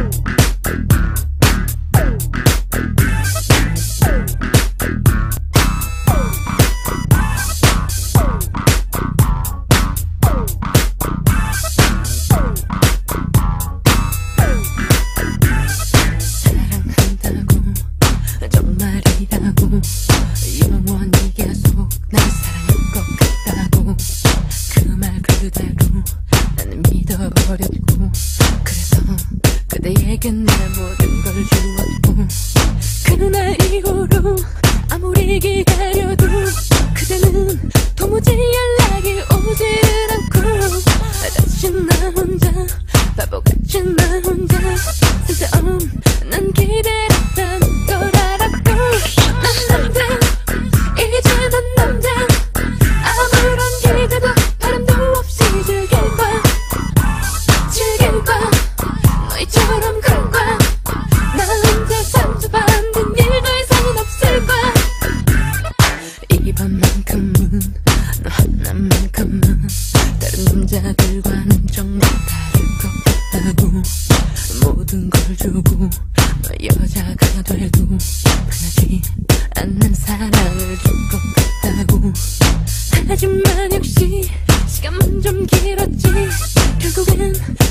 영원히 계속 날 사랑할 것 같다고 그 말 그대로 나는 믿어버렸고 그래서 그대에게 내 모든 걸 주었고 그날 이후로 아무리 기다려도 그대는 도무지 연락이 오지를 않고 다시 나 혼자 바보같이 나 혼자 쓸데없는 기대를 했던 걸 알았고 난 남자 이제 난 남자 아무런 기대도 바람도 없이 즐길 거야 너희처럼 그런 거야 나 혼자 상처받는 일도 이상은 없을 거야 이번만큼은 너 하나만큼은 다른 남자들과는 정말 다를 것 같다고 모든 걸 주고 너 여자가 돼도 변하지 않는 사랑을 줄 것 같다고 하지만 역시 시간만 좀 길었지 결국엔